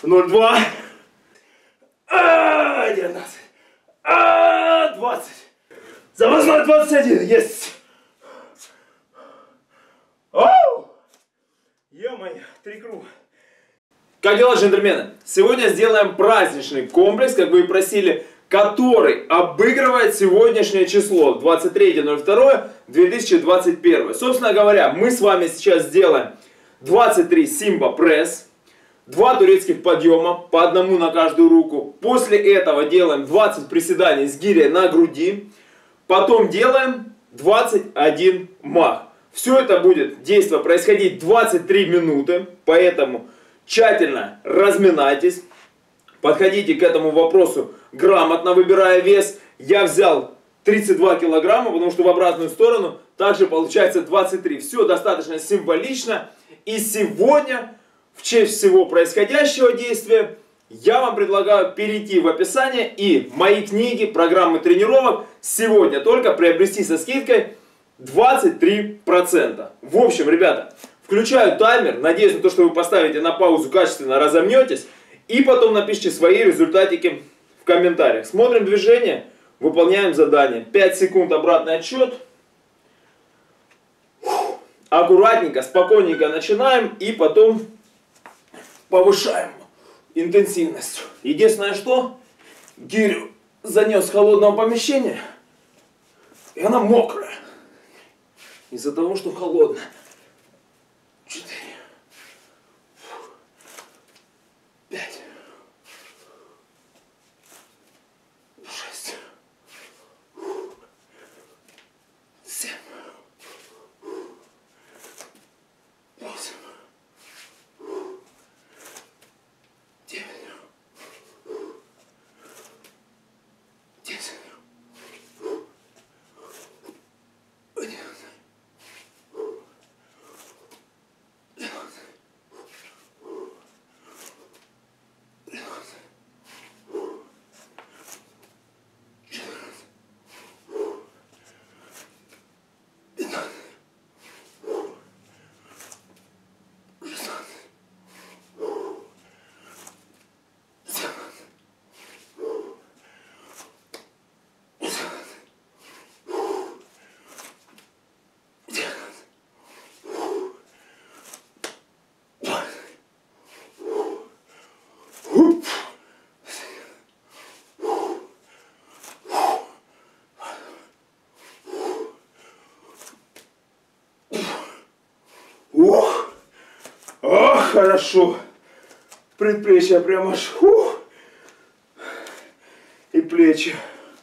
0,2. 19. 20. Запасной 21. Есть. Оу! Ё-моё, 3 круга. Как дела, джентльмены? Сегодня сделаем праздничный комплекс, как вы и просили, который обыгрывает сегодняшнее число 23.02.2021. Собственно говоря, мы с вами сейчас сделаем 23 симба пресс, 2 турецких подъема, по одному на каждую руку. После этого делаем 20 приседаний с гирей на груди. Потом делаем 21 мах. Все это будет действие происходить 23 минуты, поэтому тщательно разминайтесь. Подходите к этому вопросу грамотно, выбирая вес. Я взял 32 килограмма, потому что в обратную сторону также получается 23. Все достаточно символично. И сегодня, в честь всего происходящего действия, я вам предлагаю перейти в описание и мои книги, программы тренировок сегодня только приобрести со скидкой 23%. В общем, ребята, включаю таймер. Надеюсь на то, что вы поставите на паузу, качественно разомнетесь. И потом напишите свои результатики в комментариях. Смотрим движение, выполняем задание. 5 секунд обратный отсчет. Аккуратненько, спокойненько начинаем и потом повышаем интенсивность. Единственное, что гирю занес с холодного помещения, и она мокрая. Из-за того, что холодная. 4. 5. 6. 7. 8. 9. 10. 11. Ох, ох, хорошо. Предплечья прямо аж, и плечи.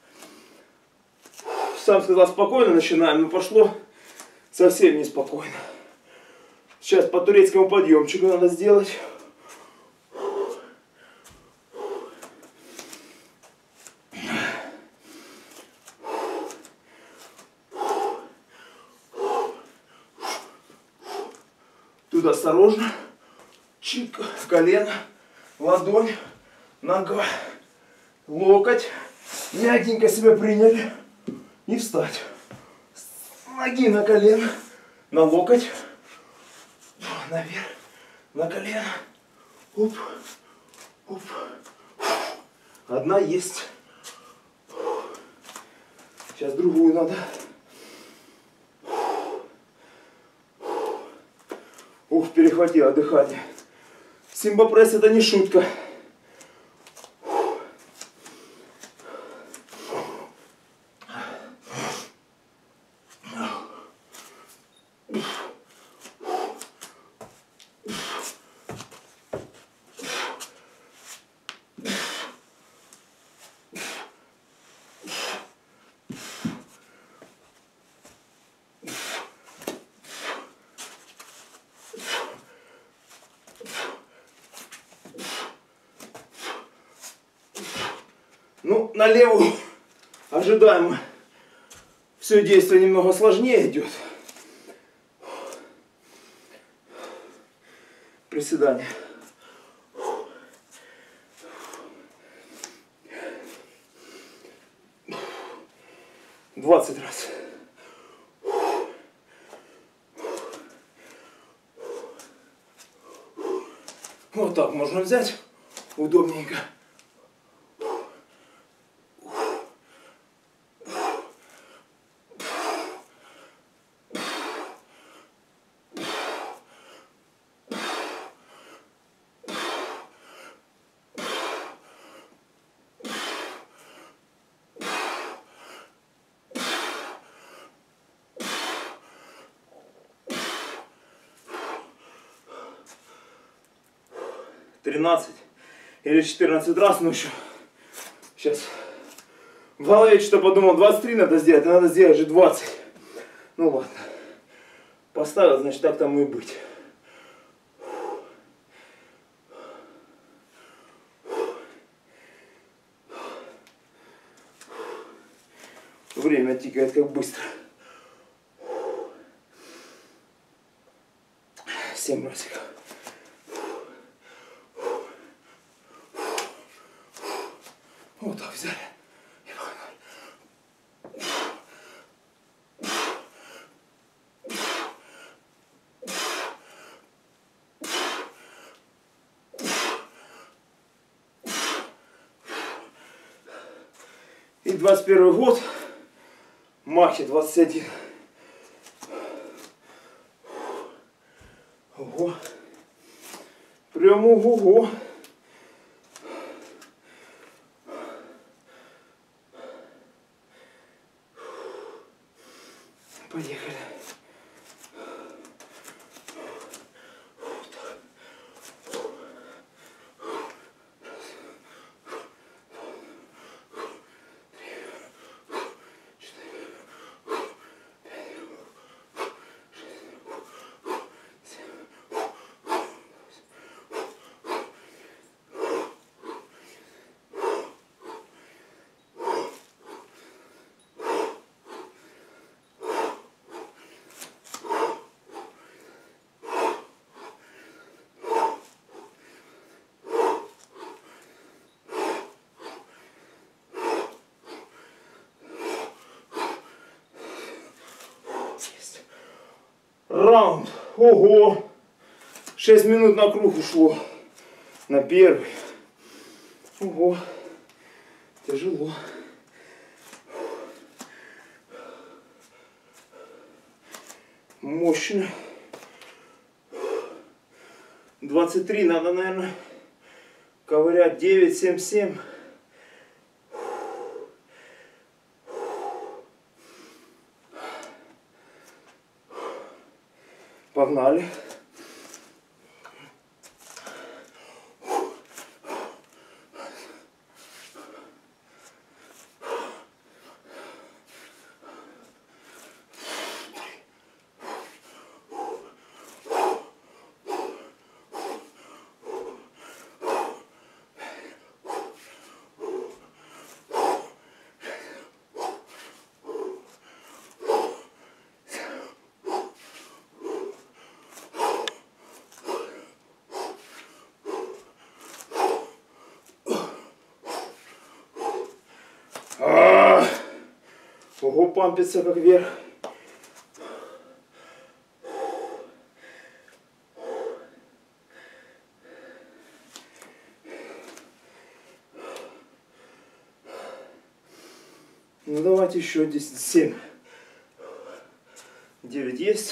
Сам сказал, спокойно начинаем, но пошло совсем неспокойно. Сейчас по турецкому подъемчику надо сделать. Тут осторожно. Чик, колено, ладонь, нога, локоть. Мягенько себя приняли. И встать. С ноги на колено, на локоть. Наверх, на колено. Оп, оп. Одна есть. Сейчас другую надо. Ух, перехватило дыхание. Симба пресс это не шутка. Ну, на левую ожидаемо все действие немного сложнее идет. Приседание. 20 раз. Вот так можно взять. Удобненько. Или 14 раз, ну еще. Сейчас. В голове что-то подумал, 23 надо сделать, а надо сделать же 20. Ну ладно. Поставил, значит, так тому и быть. Время тикает как быстро. 7 разиков. Вот так взяли. И погнали. И 21 год. Махи 21. Ого. Прям ого-го. Поехали. Раунд. Ого. 6 минут на круг ушло. На первый. Ого. Тяжело. Мощно. 23 надо, наверное, ковырять. 9, 7, 7. Погнали. Ого, пампится как вверх. Ну давайте еще 10, 7. 9 есть.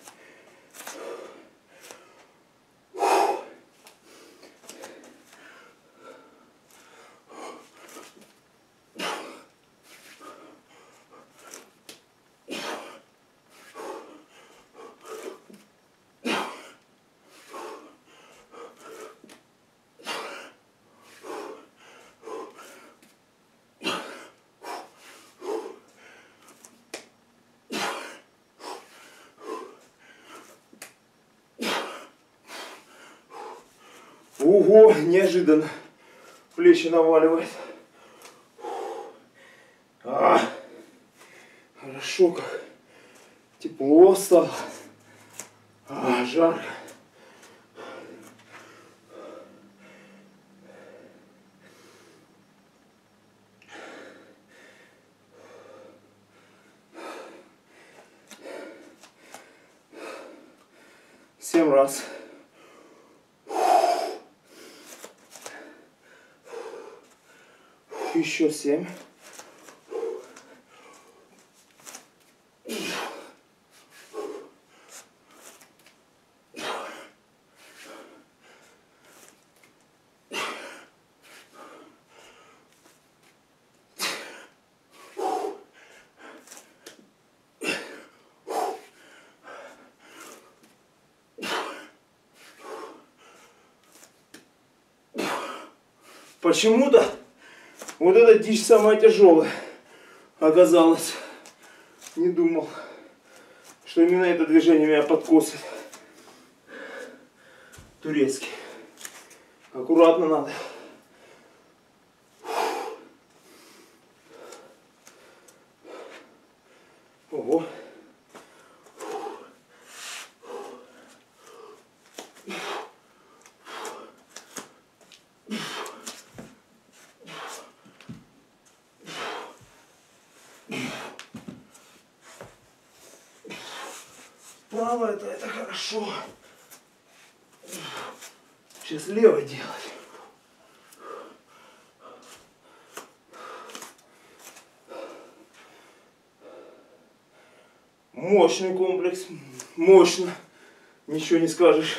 Ого, неожиданно плечи наваливает. Хорошо как. Тепло стало. Жарко. Семь раз. Еще 7. Почему-то вот эта дичь самая тяжелая оказалась. Не думал, что именно это движение меня подкосит. Турецкий. Аккуратно надо. Ого. Право это хорошо. Сейчас лево делать. Мощный комплекс. Мощно. Ничего не скажешь.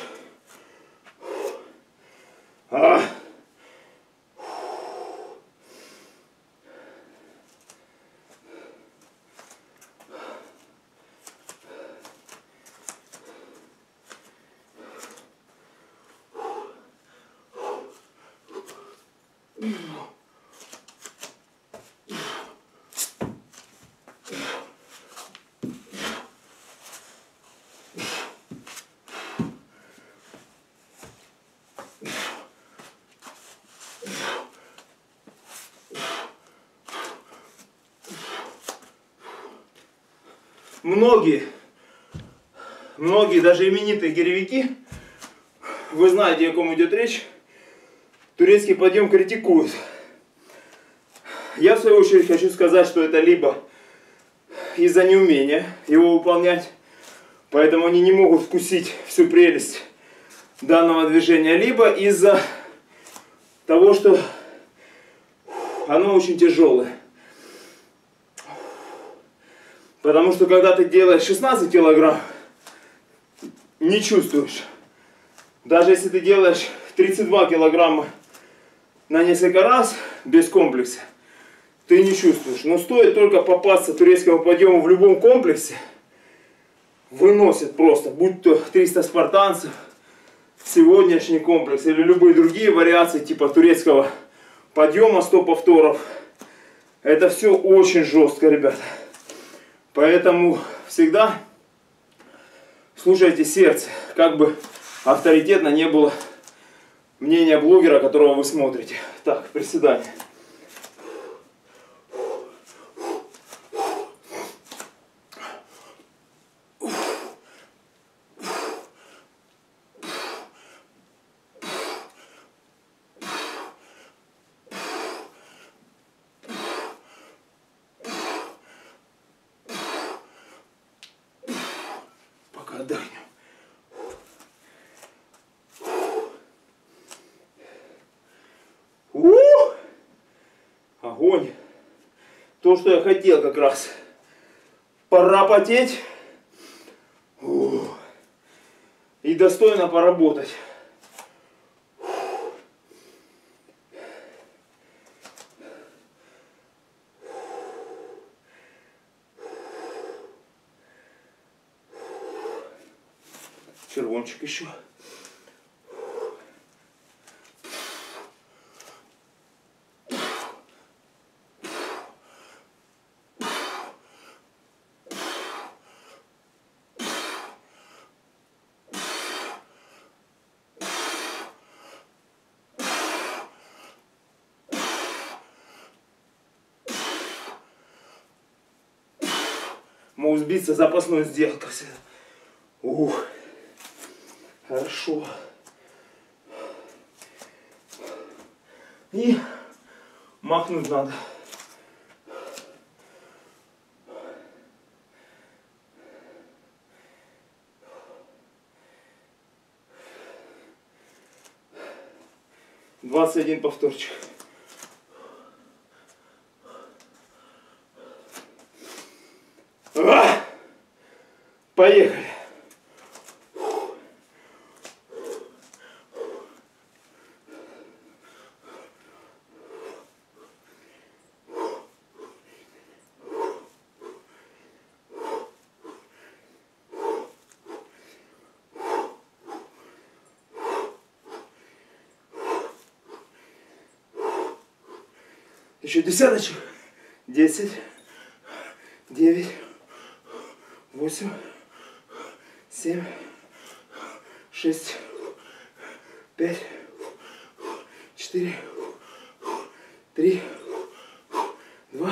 Многие даже именитые гиревики, вы знаете, о ком идет речь, турецкий подъем критикуют. Я в свою очередь хочу сказать, что это либо из-за неумения его выполнять, поэтому они не могут вкусить всю прелесть данного движения, либо из-за того, что оно очень тяжелое. Потому что когда ты делаешь 16 килограмм, не чувствуешь. Даже если ты делаешь 32 килограмма на несколько раз без комплекса, ты не чувствуешь. Но стоит только попасться турецкому подъему в любом комплексе, выносит просто, будь то 300 спартанцев, сегодняшний комплекс или любые другие вариации типа турецкого подъема 100 повторов. Это все очень жестко, ребята. Поэтому всегда слушайте сердце, как бы авторитетно не было мнение блогера, которого вы смотрите. Так, приседание. Отдохнем. Огонь. То, что я хотел как раз. Пора потеть. И достойно поработать. Червончик еще. Могу сбиться, запасную сделку. Хорошо. И махнуть надо. Двадцать один повторчик. Поехали. Еще десяточек. 10, 9, 8, 7, 6, 5, 4, 3, 2,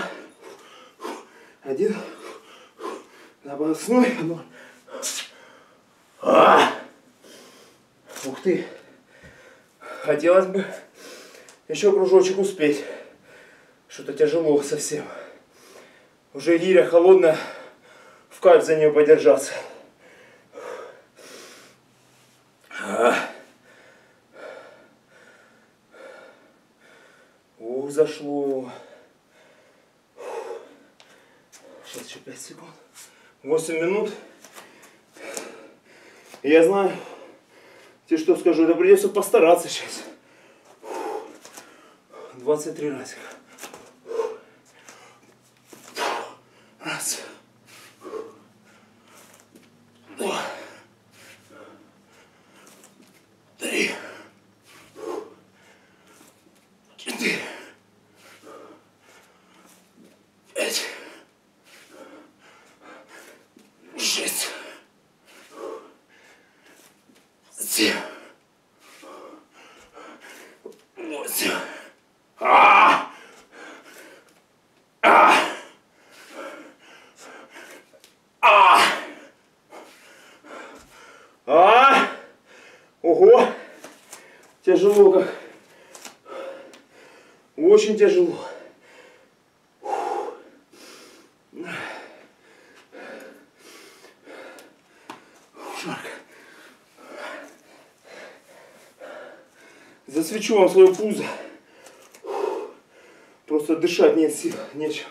1. Запасной. Ух ты. Хотелось бы еще кружочек успеть. Что-то тяжело совсем. Уже гиря холодная, в кайф за нее подержаться. Ух, зашло. Сейчас еще 5 секунд. 8 минут. И я знаю, тебе что скажу, это придется постараться сейчас. 23 разика. Раз. Два. Три. 4. 5. 6. 7. 8. Ого! Тяжело как. Очень тяжело. Жарко. Засвечу вам свое пузо. Просто дышать нет сил, нечем.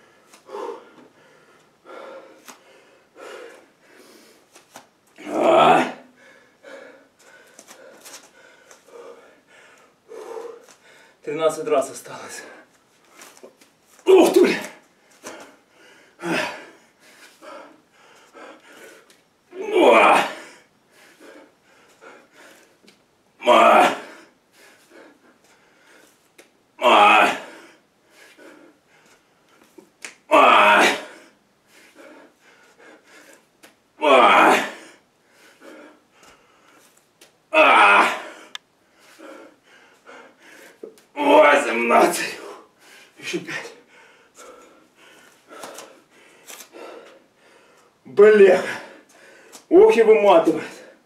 13 раз осталось. Ух ты, бля! Еще 5. Бля. Ох и выматывает.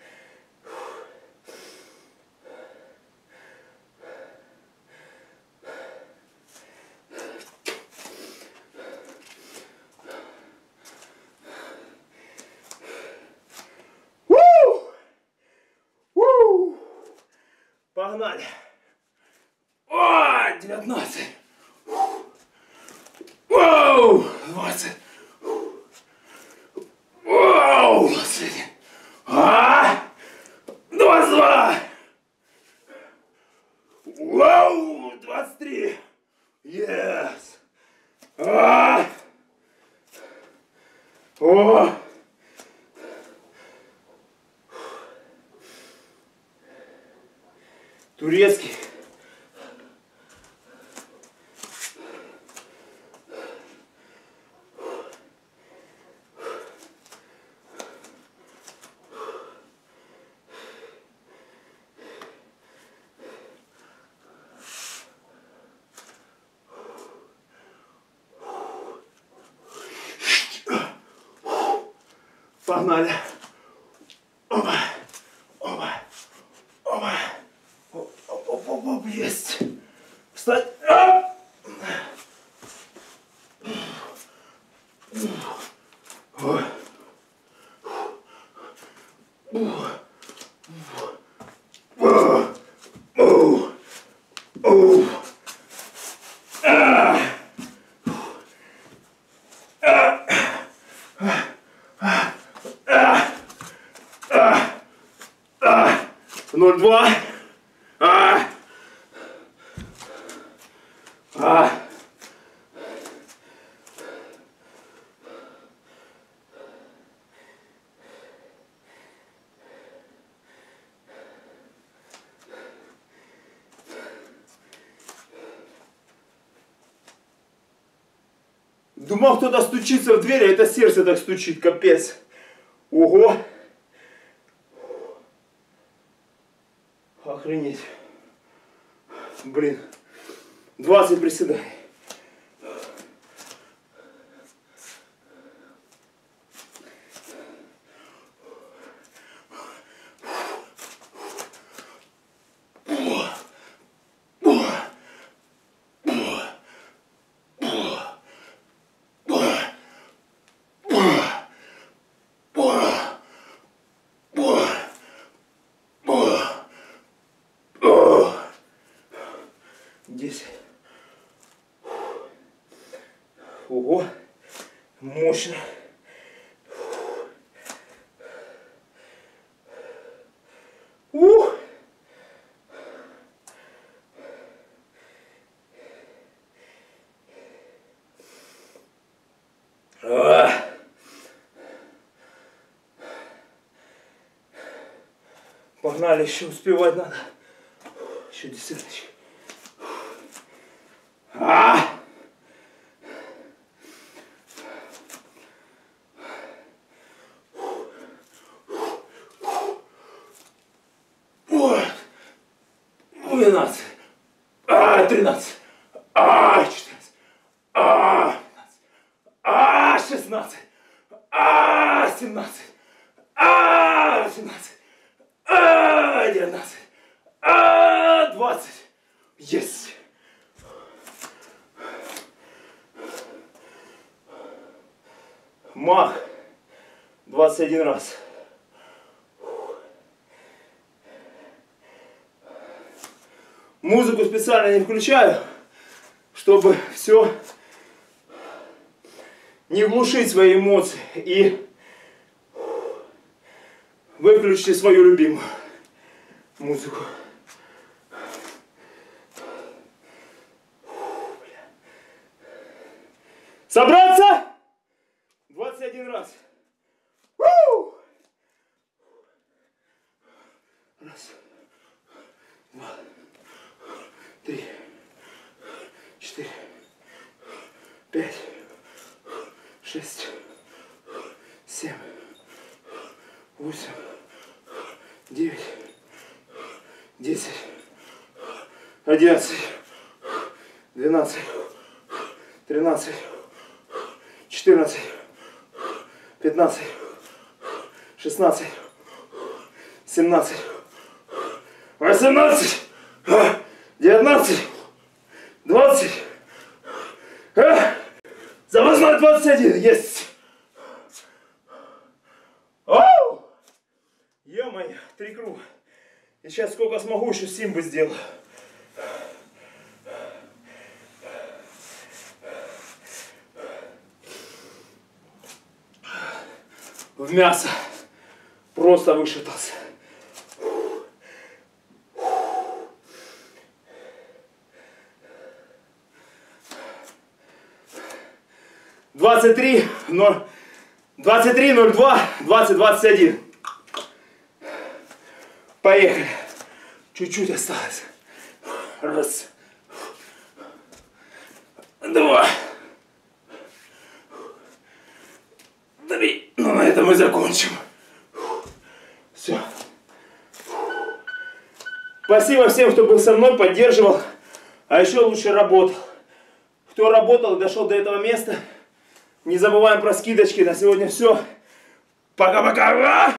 Погнали. О, 19. Воу, 20. Воу, 21. 22. Воу, 23. Yes. О. Турецкий. Погнали. Опа. Опа. Опа. Оп, есть. Встать. А! А! Думал, кто-то стучится в дверь, а это сердце так стучит, капец. Ого! Охренеть. Блин. 20 приседаний. Ого, мощно. Ух. Погнали, еще успевать надо. Еще десяточек. Ой. 12. 13. 14. 15. 16. 17. 18. 19. 20. Есть. Мах. 21 раз. Музыку специально не включаю, чтобы все не глушить свои эмоции. И выключите свою любимую музыку. Собраться! 21 раз. Раз, два, 3, 4, 5, 6, 7, 8, 9, 10, 11, 12, 13, 14, 15, 16, 17, 18, 19, 20, запасной 21, есть. Оу! Ё-моё, 3 круга. И сейчас сколько смогу, еще симбы сделаю. В мясо. Просто вышатался. 23, 02, 20, 21. Поехали. Чуть-чуть осталось. Раз. 2. 3. Ну, на этом мы закончим. Все. Спасибо всем, кто был со мной, поддерживал. А еще лучше работал. Кто работал и дошел до этого места, не забываем про скидочки. На сегодня все. Пока-пока.